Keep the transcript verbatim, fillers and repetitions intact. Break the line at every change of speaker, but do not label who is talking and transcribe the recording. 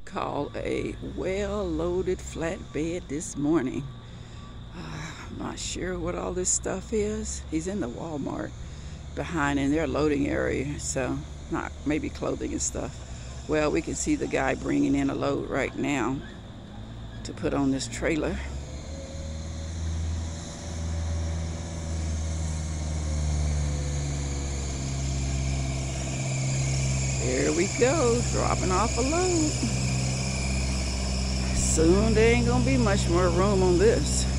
call a well-loaded flatbed this morning. Uh, I'm not sure what all this stuff is. He's in the Walmart behind in their loading area, so not maybe clothing and stuff. Well, we can see the guy bringing in a load right now to put on this trailer. There we go, dropping off a load. Soon there ain't gonna be much more room on this.